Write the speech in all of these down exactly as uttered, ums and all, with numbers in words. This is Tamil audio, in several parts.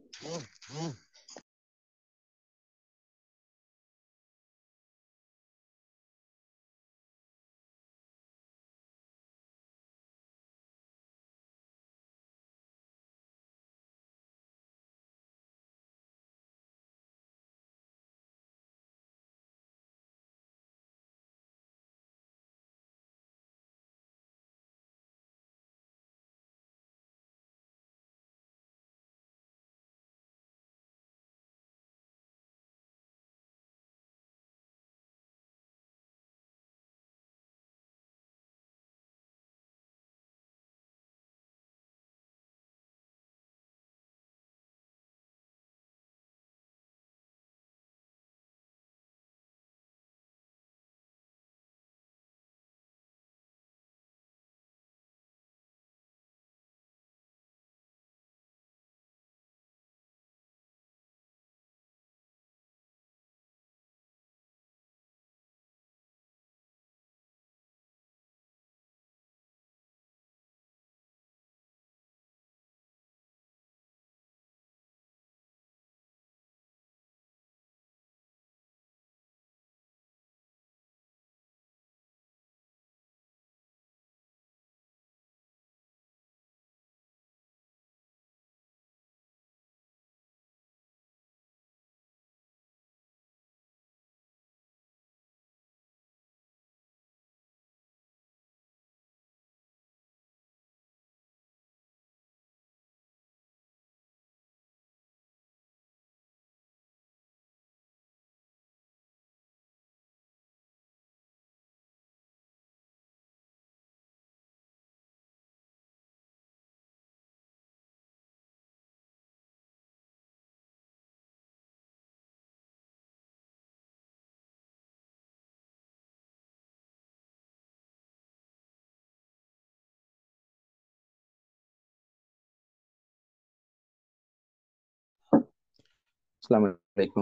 Assalamualaikum.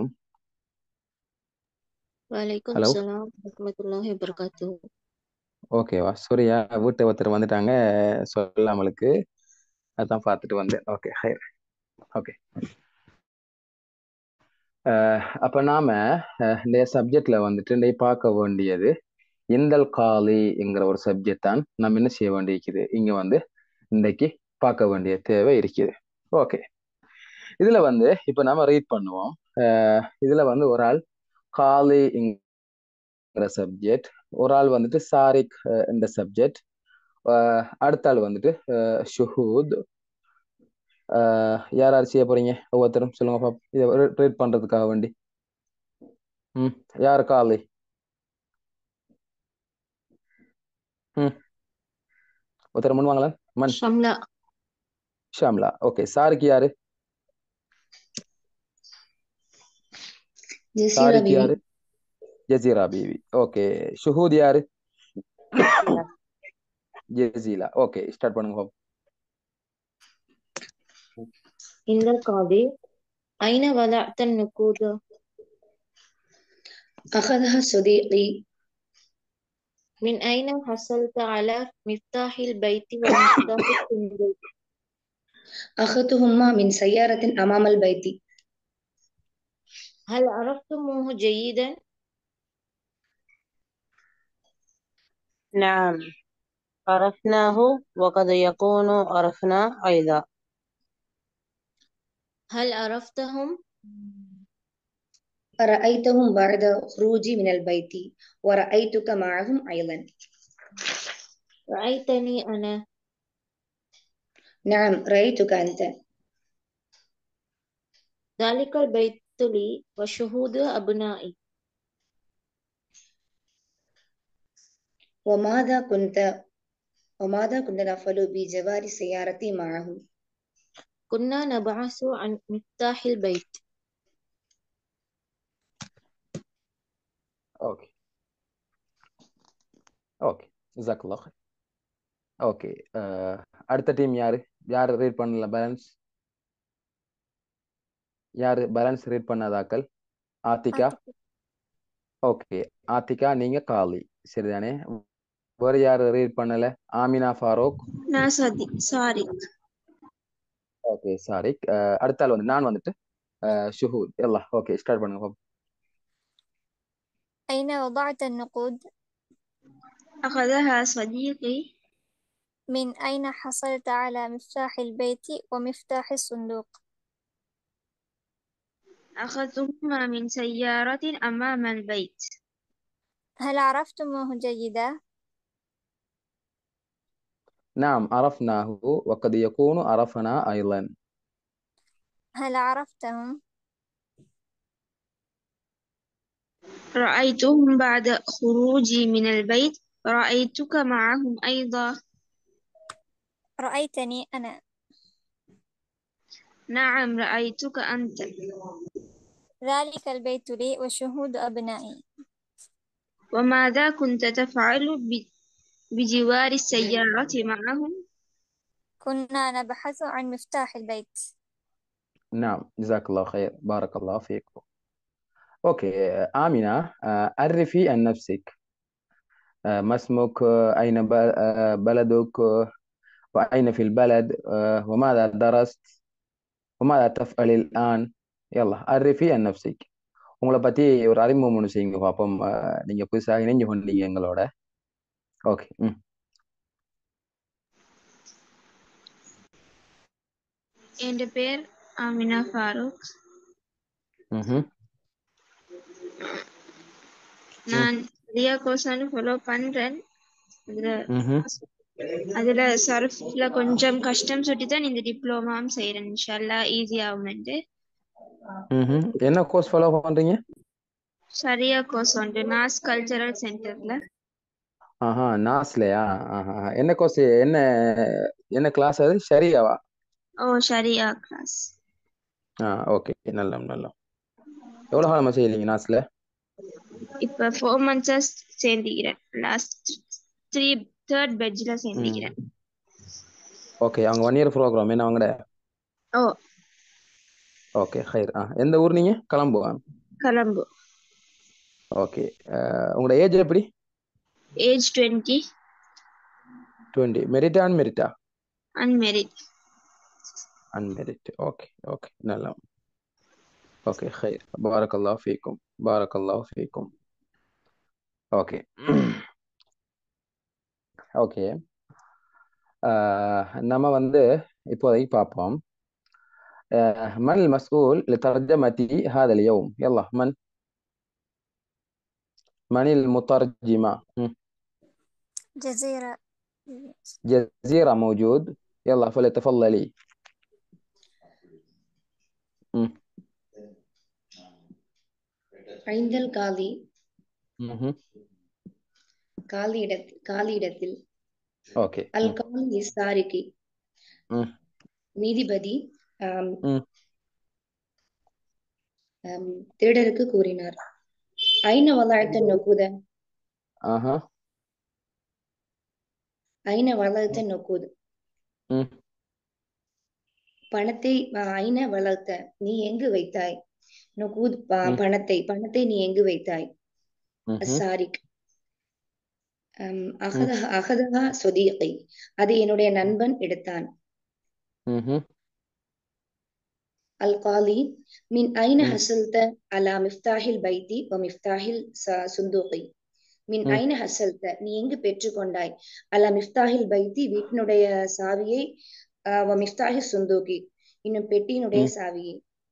ஹலோ. வலைக்கும்சலாம் வரஹ்மத்துல்லாஹி வபரகாத்துஹு. ஓகேவா? சூர்யா வீட்டு ஒருத்தர் வந்துட்டாங்க சொல்லாமலுக்கு. அதான் பார்த்துட்டு வந்தேன். ஓகே ஹைர். ஓகே. அப்ப நாம அஹ், இந்த சப்ஜெக்ட்ல வந்துட்டு இன்னைக்கு பார்க்க வேண்டியது இந்தல் காலிங்கிற ஒரு சப்ஜெக்ட் தான் நம்ம என்ன செய்ய வேண்டியிருக்குது இங்க வந்து இன்னைக்கு பார்க்க வேண்டிய தேவை இருக்குது. ஓகே. இதுல வந்து இப்ப நாம ரீட் பண்ணுவோம். அஹ், இதுல வந்து ஒரு ஆள் காலிங்கிற சப்ஜெக்ட், ஒரு ஆள் வந்துட்டு சாரிக் அஹ், இந்த சப்ஜெக்ட், அடுத்த ஆள் வந்துட்டு அஹ், ஷுஹூத். அஹ், யார் யார் செய்ய போறீங்க ஒவ்வொருத்தரும் சொல்லுங்க பாப்போம். இதை ரீட் பண்றதுக்காக வேண்டி. ம் யாரு காலி? ம் ஒருத்தர் முன் வாங்கலாம். மன் ஷம்லா. ஷாம்லா. ஓகே. சாருக்கு யாரு? ஜெசிரா சாரிக்கு பிவி. யாரு? ஜசீரா பீவி. ஓகே. ஷுஹூத் யாரு? ஜெசிரா. ஜெசீலா. ஓகே ஸ்டார்ட் பண்ணுங்க பாப்போம். இந்த காதி ஐன வதஅத்த நுகூத أخذها صديقي. மின் ஐன ஹஸல்த அலா மிஃப்தாஹில் பைத்தி வ மிஃப்தாஹில் சுந்தூக். أخذتهما من سيارة أمام البيت. ஹல் அரஃப்துமூஹு ஜய்யிதன். نعم عرفناه وقد يكون عرفنا أيضا. ஹல் அரஃப்தஹும். رأيتهم بعد خروجي من البيت ورأيتك معهم أيضا. ரஅய்தனி அன. نعم رأيتك أنت. தாலிகல் பைத்து லி வ ஷுஹூது அப்னாஇ. وماذا كنت وماذا كنت نفعل بجوار سيارتي معهم؟ குன்னா நபஅஸு அன் மிஃப்தாஹில் பைத். ஓகே ஓகே ஜஸாக்கல்லாஹ் ஹைர். ஓகே. அடுத்த டீம் யாரு? யாரு ரீட் பண்ணல? பேலன்ஸ் யாரு? பேலன்ஸ் ரீட் பண்ணதாக்கள்? ஆத்திகா. ஓகே ஆத்திகா நீங்க காலி சரிதானே? வேற யாரு ரீட் பண்ணல? ஆமினா ஃபாரூக். நான் சதி சாரி. ஓகே சாரிக். அடுத்த ஆள் வந்து நான் வந்துட்டு ஷுஹூத். يلا ஓகே ஸ்டார்ட் பண்ணுங்க. أين وضعت النقود؟ أخذها صديقي. من أين حصلت على مفتاح البيت ومفتاح الصندوق؟ أخذتهما من سيارة أمام البيت. هل عرفتموه جيدا؟ نعم عرفناه وقد يكون عرفنا أيضا. هل عرفتهم؟ رأيتهم بعد خروجي من البيت. رأيتك معهم أيضا. رأيتني أنا. نعم رأيتك أنت. ذلك البيت لي وشهود أبنائي. وماذا كنت تفعل بجوار السيارة معهم؟ كنا نبحث عن مفتاح البيت. نعم جزاك الله خير بارك الله فيكم. أوكي آمنة عرفي عن نفسك. ما اسمك؟ أين بلدك؟ وأين في البلد؟ وماذا درست؟ وماذا تفعل الآن؟ يلا عرفي عن نفسك. உங்களை பத்தி ஒரு அறிமுகம் ஒன்று செய்யுங்க பாப்போம். நீங்க புதுசாக இணைஞ்சு கொண்டீங்க எங்களோட. ஓகே. ம் என் பேர் ஆமினா ஃபாரூக். நான் ரியா கோர்ஸ் வந்து ஃபாலோ பண்றேன். அதுல அதுல சர்ஃப்ல கொஞ்சம் கஷ்டம் சுட்டி தான் இந்த டிப்ளோமாவும் செய்யறேன். இன்ஷால்லா ஈஸி ஆகும்னு. என்ன கோர்ஸ் ஃபாலோ பண்றீங்க? ஷரியா கோர்ஸ் வந்து நாஸ் கல்ச்சரல் சென்டர்ல. ஆஹா நாஸ்லயா? ஆஹா என்ன கோர்ஸ்? என்ன என்ன கிளாஸ் அது? ஷரியாவா? ஓ ஷரியா கிளாஸ். ஆ ஓகே நல்ல நல்ல. எவ்வளவு காலமா செய்யறீங்க நாஸ்ல? இப்ப ஃபோர் மந்த்ஸா சேர்ந்துக்கிறேன். லாஸ்ட் த்ரீ தேர்ட் பெட்ஜ்ல சேர்ந்துக்கிறேன். ஓகே அவங்க ஒன் இயர் ப்ரோக்ராம் என்ன அவங்கட? ஓ ஓகே ஹைர். ஆ எந்த ஊர் நீங்க? கலம்புவா? கலம்பு. ஓகே உங்களோட ஏஜ் எப்படி? Age twenty. டுவெண்ட்டி. மெரிட்டா அன்மெரிட்டா? அன்மெரிட். அன்மெரிட். ஓகே ஓகே நல்லா. ஓகே خير بارك الله فيكم بارك الله فيكم. ஓகே ஓகே நம்ம வந்து இப்போதைக்கு பார்ப்போம். من المسؤول لترجمة هذا اليوم؟ يلا من من المترجمة؟ جزيرة. جزيرة موجود. يلا فليتفضلي. ஐந்தல் காலி. காலி இடத்தில் காலி இடத்தில். ஓகே. அல் காலி இஸ்தாரிகி. நீதிபதி திருடருக்கு கூறினார். ஐன வளர்த்த நொக்குத. ஐன வளர்த்த நொக்குது. பணத்தை ஐன வளர்த்த நீ எங்கு வைத்தாய்? நொக்குத் பணத்தை பணத்தை நீ எங்கு வைத்தாய்? அசாரிக் அகதஹா அகதஹா சொதீகி அது என்னுடைய நண்பன் எடுத்தான். அல் காலி மின் ஐன ஹசல்த அலா மிஃப்தாஹில் பைத்தி வ மிஃப்தாஹில் சுந்தூகி. மின் ஐன ஹசல்த நீ எங்கு பெற்றுக்கொண்டாய்? அலா மிஃப்தாஹில் பைத்தி வீட்டினுடைய சாவியை, வ மிஃப்தாஹில் சுந்தூகி இன்னும் பெட்டியினுடைய சாவியை.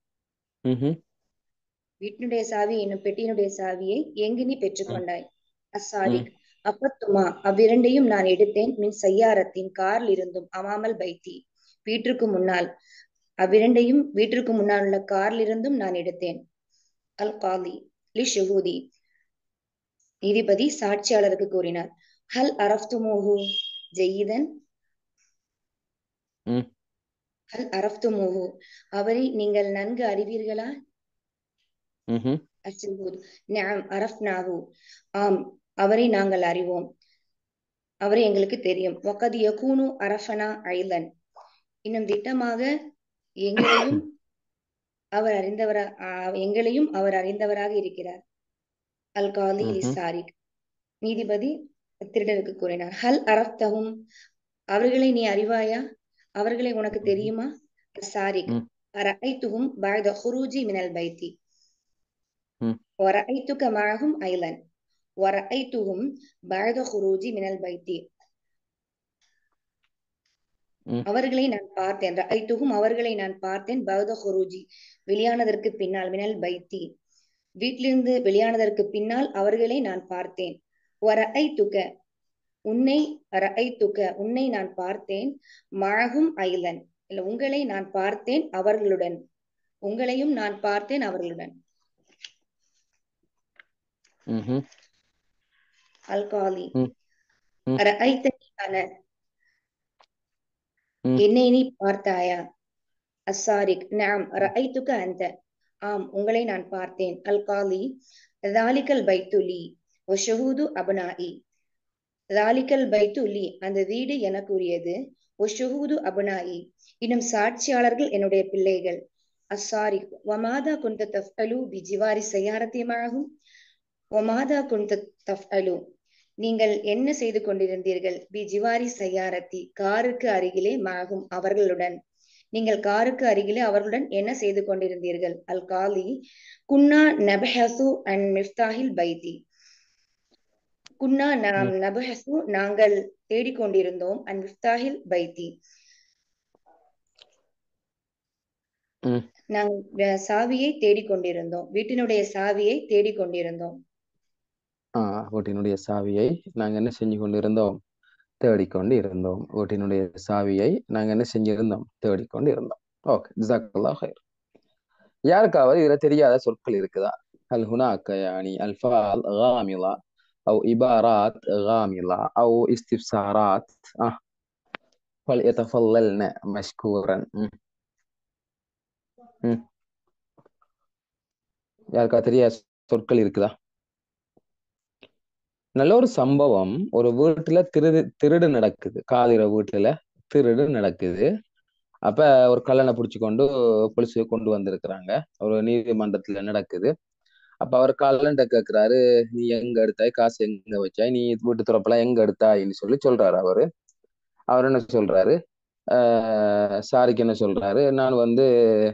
வீட்டினுடைய சாவி என்னும் பெட்டியினுடைய சாவியை எங்கு நீ பெற்றுக்கொண்டாய்? அசாரிக் அப்பத்துமா அவ்விரண்டையும் நான் எடுத்தேன். மின் சையாரத்தின் காரில் இருந்தும் அமாமல் பைத்தி வீட்டிற்கு முன்னால் அவ்விரண்டையும் வீட்டிற்கு முன்னால் உள்ள காரில் இருந்தும் நான் எடுத்தேன். அல் காலி லி ஷுஹூதி நீதிபதி சாட்சியாளருக்கு கூறினார். ஹல் அரஃப்துமூஹு ஜெய்யிதன். ஹல் அரஃப்துமூஹு அவரை நீங்கள் நன்கு அறிவீர்களா? அஷ்ஹூத் நஅம் அரஃப்னாஹு ஆம் அவரை நாங்கள் அறிவோம், அவரை எங்களுக்கு தெரியும். வகத் யகூனு அரஃபனா ஐலன் இன்னும் திட்டமாக எங்களையும் அவர் அறிந்தவரா எங்களையும் அவர் அறிந்தவராக இருக்கிறார். அல் காலி லிசாரிக் நீதிபதி திருடருக்கு கூறினார். ஹல் அரஃப்தஹும் அவர்களை நீ அறிவாயா? அவர்களை உனக்கு தெரியுமா? السارق ம் رأيتهم بعد خروجي من البيت ம் ورأيتك معهم أيضا ورأيتهم بعد خروجي من البيت ம் அவர்களை நான் பார்த்தேன் ரஐத்துஹும் அவர்களை நான் பார்த்தேன் பௌத குரூஜி வெளியானதற்கு பின்னால் மினல் பைத்தி வீட்டிலிருந்து வெளியானதற்கு பின்னால் அவர்களை நான் பார்த்தேன் வரஐத்துக உன்னை ரஐத்துக உன்னை நான் பார்த்தேன் மழகும் ஐலன் இல்ல உங்களை நான் பார்த்தேன் அவர்களுடன் உங்களையும் நான் பார்த்தேன் அவர்களுடன் ம்ஹும். அல்காலி ம் ம் ரஐத்தனி அன ம் என்னை நீ பார்த்தாயா அஸ்ஸாரிக் நாம் ரஐத்துக அந்த ஆம் உங்களை நான் பார்த்தேன் அல்காலி தாலிக்கல் பைத்துலி ஒஷஹூது அபனாயி தாலிக்கல் பைத்துலி அந்த வீடு எனக்குரியது ஒஷஹூது அபனாயி இன்னும் சாட்சியாளர்கள் என்னுடைய பிள்ளைகள் அஸ்ஸாரிக் வமாதா குந்த தஃப்அலு பிஜிவாரி சையாரத்தியமாகும் வமாதா குந்த தஃப்அலு நீங்கள் என்ன செய்து கொண்டிருந்தீர்கள் பிஜிவாரி சையாரத்தி காருக்கு அருகிலே மாகும் அவர்களுடன் நீங்கள் காருக்கு அருகிலே அவர்களுடன் என்ன செய்து கொண்டிருந்தீர்கள் அல் காலி குன்னா நபஹசு அன் மிஃப்தாஹில் பைத்தி குன்னா நாம் ம் நபஹசு நாங்கள் தேடிக்கொண்டிருந்தோம் அன் மிஃப்தாஹில் பைத்தி ம் நாங்கள் சாவியை தேடிக்கொண்டிருந்தோம் வீட்டினுடைய சாவியை தேடிக்கொண்டிருந்தோம் ஆ வீட்டினுடைய சாவியை நாங்க என்ன செஞ்சு கொண்டிருந்தோம் தேடிக்கொண்டு இருந்தோம் வீட்டினுடைய சாவியை நாங்க என்ன செஞ்சிருந்தோம் தேடிக்கொண்டு இருந்தோம் ஓகே ஜஸாக்கல்லாஹ் ஹைர் யாருக்காவது இதுல தெரியாத சொற்கள் இருக்குதா ஹல் ஹுனாக்க யானி அல்ஃபால் غامضة أو عبارات غامضة أو استفسارات آه فليتفضلن مشكورا ம் ம் யாருக்கா தெரியாத சொற்கள் இருக்குதா நல்ல ஒரு சம்பவம் ஒரு வீட்டுல திருடு திருடு நடக்குது காலிர வீட்டுல திருடு நடக்குது அப்ப ஒரு கல்லனை பிடிச்சு கொண்டு போலீஸ் கொண்டு வந்திருக்கிறாங்க ஒரு நீதிமன்றத்துல நடக்குது அப்ப அவர் கல்லன்ட்ட கேட்கிறாரு நீ எங்க எடுத்தாய் காசு எங்க வச்சாய் நீ வீட்டு துறப்பெல்லாம் எங்க எடுத்தாயின்னு சொல்லி சொல்றாரு அவரு அவர் என்ன சொல்றாரு ஆஹ் சாரிக்கு என்ன சொல்றாரு நான் வந்து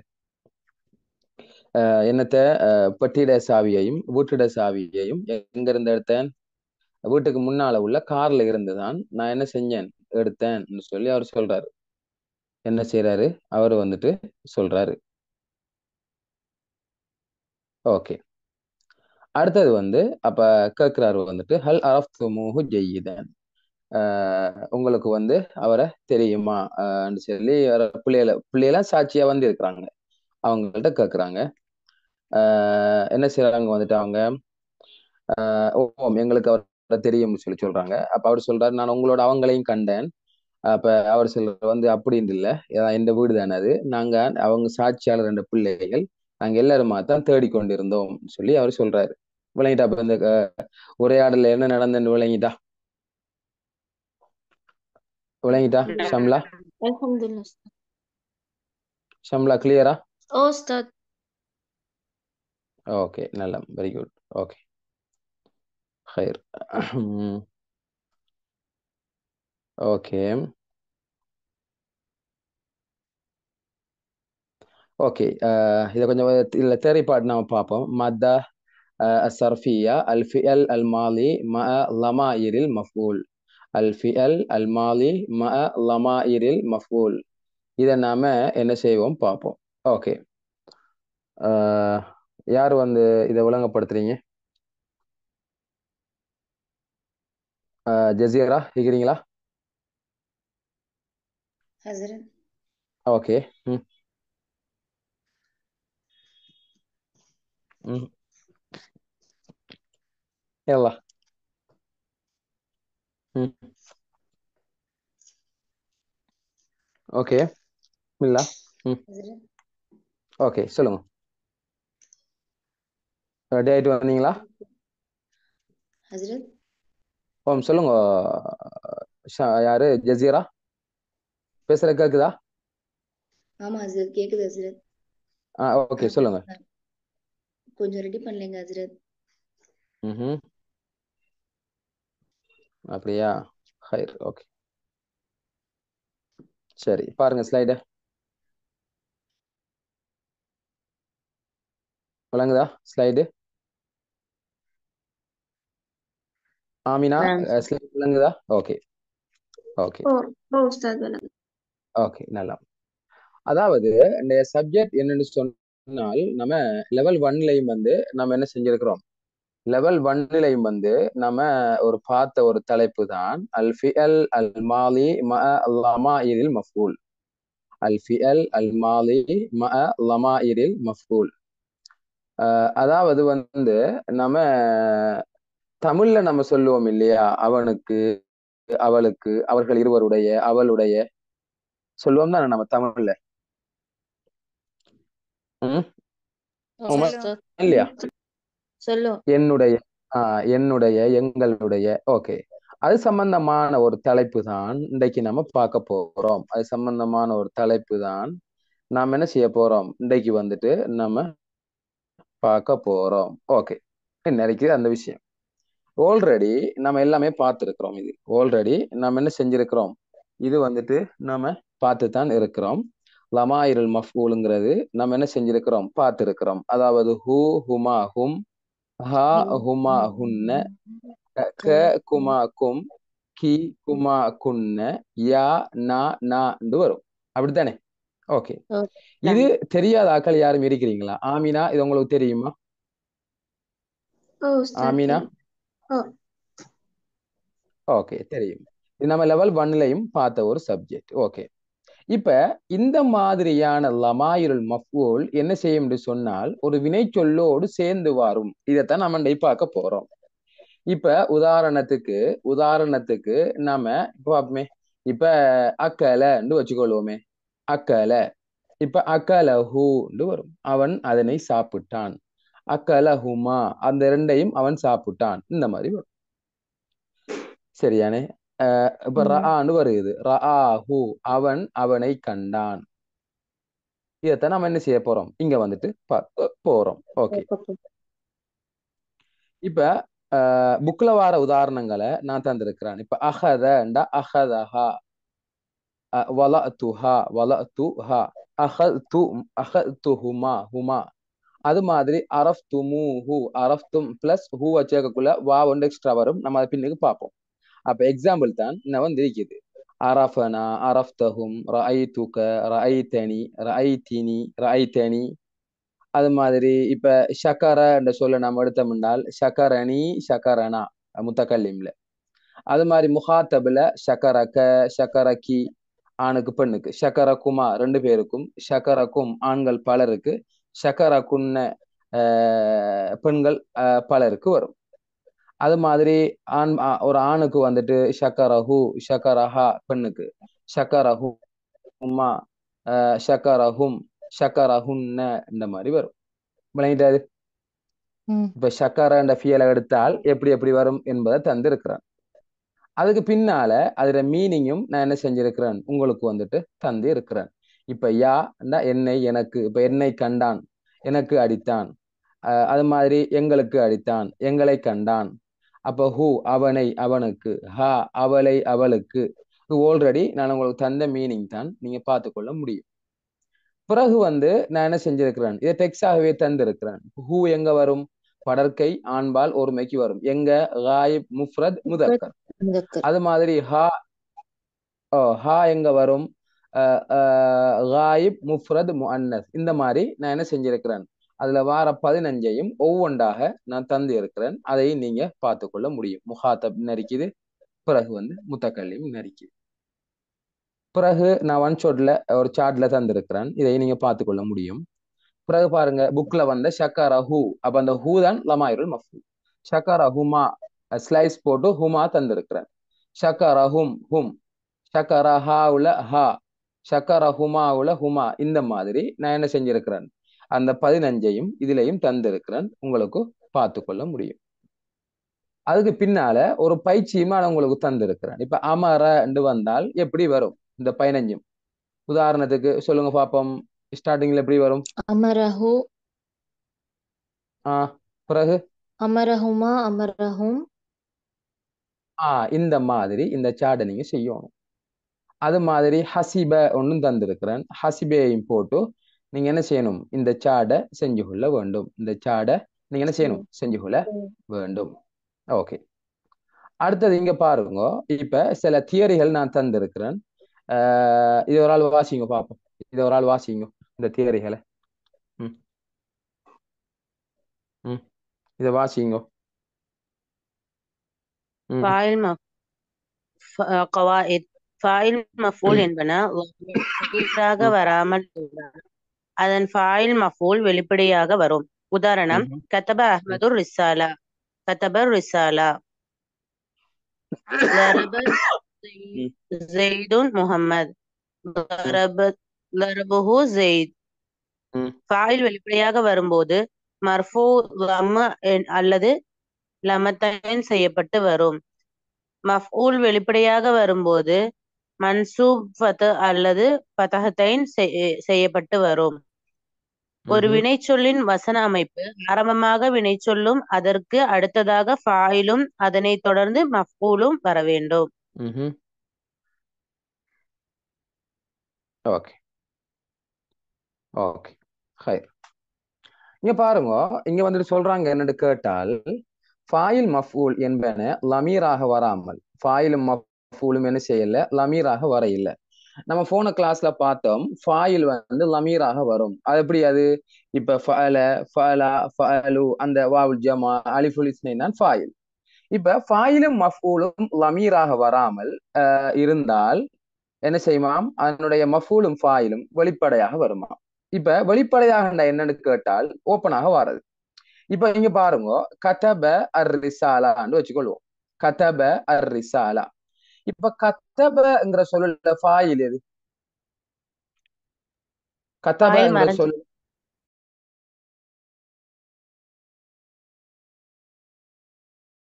ஆஹ் என்னத்த பெட்டியிட சாவியையும் வீட்டிட சாவியையும் எங்க இருந்து எடுத்தேன் வீட்டுக்கு முன்னால உள்ள கார்ல இருந்துதான் நான் என்ன செஞ்சேன் எடுத்தேன்னு சொல்லி அவர் சொல்றாரு என்ன செய்யறாரு அவர் வந்துட்டு சொல்றாரு ஓகே அடுத்தது வந்து அப்ப கேட்கிறாரு வந்துட்டு ஹல் அரஃப்துமூஹு ஜய்யிதன் உங்களுக்கு வந்து அவரை தெரியுமா அப்படின்னு சொல்லி பிள்ளைகளை பிள்ளைகள சாட்சியா வந்து இருக்கிறாங்க அவங்கள்ட்ட கேட்குறாங்க ஆஹ் என்ன செய்யறாங்க வந்துட்டு அவங்க ஆஹ் ஓம் எங்களுக்கு அவரை தெரியும்னு சொல்லி சொல்றாங்க அப்ப அவர் சொல்றாரு நான் உங்களோட அவங்களையும் கண்டேன் அப்ப அவர் சொல்ற வந்து அப்படின்னு இல்லை எந்த வீடு தானே அது நாங்க அவங்க சாட்சியாளர் ரெண்டு பிள்ளைகள் நாங்க எல்லாருமா தான் தேடிக்கொண்டிருந்தோம் சொல்லி அவர் சொல்றாரு விளங்கிட்டா அப்ப இந்த உரையாடல என்ன நடந்தன்னு விளங்கிட்டா விளங்கிட்டா ஷம்லா அல்ஹம்துலில்லாஹ் ஷம்லா கிளியரா ஓ உஸ்தாத் ஓகே நல்லா very good okay خير okay okay இதை கொஞ்சம் இல்ல தேரி பாட்டு நாம பார்ப்போம் மத்தா الصرفية الفعل الماضي مع ضمائر المفعول الفعل الماضي مع ضمائر المفعول இதை நாம என்ன செய்வோம் பார்ப்போம் ஓகே யார் வந்து இதை விளங்கப்படுத்துறீங்க ஜசீரா இருக்கிறீங்களா ஹஸரத் ஓகே ம் ம் يلا ம் ஓகே பிஸ்மில்லா ம் ஹஸரத் ஓகே சொல்லுங்க ரெடி ஆயிட்டு வந்தீங்களா ஹஸரத் ஓம் சொல்லுங்க யாரு ஜசீரா பேசுற கேக்குதா ஆமா ஹஸரத் கேக்குது ஹஸரத் ஆ ஓகே சொல்லுங்க கொஞ்சம் ரெடி பண்ணலைங்க ஹஸரத் ம் அப்படியா ஹைர் ஓகே சரி பாருங்க ஸ்லைட விளங்குதா ஸ்லைடு? ஆமினா نعم ஸ்லைடு விளங்குதா? ஓகே ஓகே ஓ ஓ உஸ்தாத் வணக்கம். ஓகே நல்லா. அதாவது இந்த சப்ஜெக்ட் என்னன்னு சொன்னால் நம்ம லெவல் ஒன்லையும் வந்து நம்ம என்ன செஞ்சிருக்கிறோம், லெவல் ஒன்னிலையும் வந்து நம்ம ஒரு பார்த்த ஒரு தலைப்பு தான் அல் ஃபிஅல் அல் மாலி மஅ லமாயிரில் மஃபூல். அல் ஃபிஅல் அல் மாலி மஅ லமாயிரில் மஃபூல். அதாவது வந்து நம்ம தமிழ்ல நம்ம சொல்லுவோம் இல்லையா, அவனுக்கு, அவளுக்கு, அவர்கள் இருவருடைய, அவளுடைய சொல்லுவோம் தானே நம்ம தமிழ்ல. ம் உமா சொல்லுவோம். أستاذ இல்லையா? சொல்லும் என்னுடைய, ஆஹ் என்னுடைய, எங்களுடைய. ஓகே, அது சம்பந்தமான ஒரு தலைப்பு தான் இன்றைக்கு நம்ம பார்க்க போறோம். அது சம்பந்தமான ஒரு தலைப்பு தான் நாம் என்ன செய்ய போறோம், இன்றைக்கு வந்துட்டு நம்ம பார்க்க போறோம். ஓகே, இன்னைக்கு அந்த விஷயம் ஆல்ரெடி நம்ம எல்லாமே பார்த்துருக்கிறோம். இது ஆல்ரெடி நம்ம என்ன செஞ்சிருக்கிறோம், இது வந்துட்டு நம்ம பார்த்து தான் இருக்கிறோம். லமாயிரல் மஃபூலுங்கிறது நம்ம என்ன செஞ்சிருக்கிறோம், பார்த்திருக்கிறோம். அதாவது ஹூ, ஹுமா, ஹும், ஹா, ஹுமா, ஹுன்ன, க, குமா, கும், கி, குமா, குன்ன, யா, நா, நா வரும். அப்படித்தானே? ஓகே, இது தெரியாத ஆக்கள் யாரும் இருக்கிறீங்களா? ஆமினா, இது உங்களுக்கு தெரியுமா? ஓ உஸ்தாத் ஆமினா, தெரியும். ஓ ஓகே தெரியும். இது நம்ம லெவல் ஒன்லையும் பார்த்த ஒரு சப்ஜெக்ட். ஓகே, இப்ப இந்த மாதிரியான லமாயிருல் மஃபூல் என்ன செய்யும் என்று சொன்னால் ஒரு வினை சொல்லோடு சேர்ந்து வரும். இதைத்தான் நம்ம இன்றைக்கு பார்க்க போறோம். இப்ப உதாரணத்துக்கு உதாரணத்துக்கு நாம இப்போ பார்ப்போமே. இப்ப அக்கலன்னு வச்சுக்கொள்வோமே. அக்கல, இப்ப அக்கல ஹூன்னு வரும், அவன் அதனை சாப்பிட்டான். அக்கல ஹுமா, அந்த ரெண்டையும் அவன் சாப்பிட்டான். இந்த மாதிரி வரும். சரியானே? அஹ் இப்ப ரஆன்னு வருது, ரஆஹு, அவன் அவனை கண்டான். இதைத்தான் நம்ம என்ன செய்ய போறோம், இங்க வந்துட்டு பார்க்க போறோம். ஓகே, இப்ப புக்ல வார உதாரணங்களை நான் தந்திருக்கிறேன். இப்ப அஹதண்டா அஹதஹா, வலஅத்துஹா வலஅத்துஹா, அஹது அஹதுஹுமா ஹுமா. அது மாதிரி அரஃப்துமூஹு, அரஃப்தும் பிளஸ் ஹூ வச்சேக்கக்குள்ள வா ஒன்று எக்ஸ்ட்ரா வரும். நம்ம அதை பின்னுக்கு பார்ப்போம். அப்ப எக்ஸாம்பிள் தான் நான் வந்து இருக்குது. அரஃபனா, அரஃப்தஹும், ரஐதுக, ரஐதனி, ரஐதினி, ரஐதனி. அது மாதிரி இப்ப ஷக்கர என்ற சொல்ல நம்ம எடுத்தோம்னால் ஷக்கரணி, ஷக்கரணா முத்தக்கல்லிம்ல. அது மாதிரி முஹாத்தபுல ஷக்கரக, ஷக்கரகி ஆணுக்கு பெண்ணுக்கு, ஷக்கரகுமா ரெண்டு பேருக்கும், ஷக்கரக்கும் ஆண்கள் பலருக்கு, ஷக்கரகுன்ன பெண்கள் பலருக்கு வரும். அது மாதிரி ஆண் ஒரு ஆணுக்கு வந்துட்டு ஷக்கரஹு, ஷக்கரஹா பெண்ணுக்கு, ஷக்கரஹுமா, ஷக்கரஹும், ஷக்கரஹுன்ன இந்த மாதிரி வரும். விளங்கிட்டாது? இப்ப ஷக்கர என்ற ஃபியலை எடுத்தால் எப்படி எப்படி வரும் என்பதை தந்திருக்கிறேன். அதுக்கு பின்னால அதுல மீனிங்கும் நான் என்ன செஞ்சிருக்கிறேன், உங்களுக்கு வந்துட்டு தந்து இருக்கிறேன். இப்ப யா என்னை, எனக்கு, இப்ப என்னை கண்டான், எனக்கு அடித்தான். அஹ் அது மாதிரி எங்களுக்கு அடித்தான், எங்களை கண்டான். அப்ப ஹூ அவனை, அவனுக்கு, ஹா அவளை, அவளுக்கு. ஆல்ரெடி நான் உங்களுக்கு தந்த மீனிங் தான், நீங்க பார்த்துக்கொள்ள முடியும். பிறகு வந்து நான் என்ன செஞ்சிருக்கிறேன், இதை டெக்ஸ்டாகவே தந்திருக்கிறேன். ஹூ எங்க வரும், படற்கை ஆண்பால் ஒருமைக்கு வரும். எங்க காயிப் முஃப்ரத் முதக்கர். அது மாதிரி ஹா, ஹா எங்க வரும், காயிப் முஃப்ரத் முஅன்னஸ். இந்த மாதிரி நான் என்ன செஞ்சிருக்கிறேன், அதுல வார பதினஞ்சையும் ஒவ்வொன்றாக நான் தந்து இருக்கிறேன். அதையும் நீங்க பார்த்துக்கொள்ள முடியும். முஹாத்தப் நரிக்குது, பிறகு வந்து முத்தக்கல்லிம் நரிக்குது. பிறகு நான் ஒன் ஷாட்ல ஒரு சார்ட்ல தந்திருக்கிறேன், இதை நீங்க பார்த்துக்கொள்ள முடியும். பிறகு பாருங்க புக்ல வந்த ஷக்கர ஹூ, அப்ப அந்த ஹூ தான் லமாயிருல் மஃபூல். ஷக்கர ஹுமா ஸ்லைஸ் போட்டு ஹுமா தந்திருக்கிறேன். ஷக்கர ஹும் ஹும், ஷக்கர ஹா உல ஹா, ஷக்கர ஹுமா உல ஹுமா. இந்த மாதிரி நான் என்ன செஞ்சிருக்கிறேன், அந்த பதினஞ்சையும் இதுலையும் தந்திருக்கிறேன், உங்களுக்கு பார்த்து கொள்ள முடியும். அதுக்கு பின்னால ஒரு பயிற்சியுமா நான் உங்களுக்கு தந்திருக்கிறேன். இப்ப அமர என்று வந்தால் எப்படி வரும் இந்த பதினஞ்சும்? உதாரணத்துக்கு சொல்லுங்க பாப்போம். ஸ்டார்டிங்ல எப்படி வரும்? அமரஹு, ஆஹ் பிறகு அமரஹுமா, அமரஹும். ஆஹ் இந்த மாதிரி இந்த சார்ட்டை நீங்க செய்யணும். அது மாதிரி ஹசிப ஒன்னும் தந்திருக்கிறேன், ஹசிபேயும் போட்டு நீங்க என்ன செய்யணும்? இந்த சாடை செஞ்சு கொள்ள வேண்டும். இந்த சாடை நீங்க என்ன செய்யணும்? செஞ்சு கொள்ள வேண்டும். ஓகே, அடுத்தது இங்க பாருங்க. இப்ப சில தியரிகள் நான் தந்திருக்கிறேன். ஆஹ் இது ஒரு ஆள் வாசிங்க பாப்போம். இது ஒரு ஆள் வாசிங்க இந்த தியரிகளை. ம் ம் இதை வாசிங்க. ம் ஃபாயில் மஃப் கவாயித் ஃபாயில் மஃபூல் என்பன லாமீராக ம் வராமல் இருந்தால் அதன் ஃபாயில் மஃபூல் வெளிப்படையாக வரும். உதாரணம், ம்ஹும். கதப அஹ்மது ரிசாலா, கதப ரிசாலா. லரப ம் ஜெய்துன் முஹம்மத், லரப லரபுஹு ஜெய்த். ம் ஃபாயில் வெளிப்படையாக வரும்போது மர்ஃபூ லம்ம அல்லது லமத்தைன் செய்யப்பட்டு வரும். மஃஊல் வெளிப்படையாக வரும்போது மன்சூப் ஃபத் அல்லது ஃபதஹத்தைன் செய்யப்பட்டு வரும். ஒரு ம்ஹும். வினைச்சொல்லின் வசன அமைப்பு ஆரம்பமாக வினைச்சொல்லும் அதற்கு அடுத்ததாக ஃபாயிலும் அதனைத் தொடர்ந்து மஃஊலும் வர வேண்டும். ம்ஹும். ஓகே ஓகே ஹைர். இங்க பாருங்க, இங்க வந்துட்டு சொல்றாங்க என்னன்னு கேட்டால், ஃபாயில் மஃஊல் என்பன லமீராக வராமல், ஃபாயிலும் மஃஊலும் என்ன செய்யல, லமீராக வர இல்லை. நம்ம போன கிளாஸ்ல பார்த்தோம், ஃபாயில் வந்து லமீராக வரும். அது எப்படி? அது இப்ப ஃபஅல, ஃபஅலா, ஃபஅலு, அந்த வாவுல் ஜமா, அலிஃபுல் இஸ்னைன் தான் ஃபாயில். இப்ப ஃபாயிலும் மஃஊலும் லமீராக வராமல் அஹ் இருந்தால் என்ன செய்யுமாம்? அதனுடைய மஃஊலும் ஃபாயிலும் வெளிப்படையாக வருமா? இப்ப வெளிப்படையாக என்னன்னு கேட்டால் ஓப்பனாக வாரது. இப்ப இங்க பாருங்க, கதப அர் ரிசாலான்னு வச்சுக்கொள்வோம். கதப அர் ரிசாலா. இப்ப கத்தபங்கிற சொல்ல ஃபாயில் எது? கத்தபங்கிற சொல்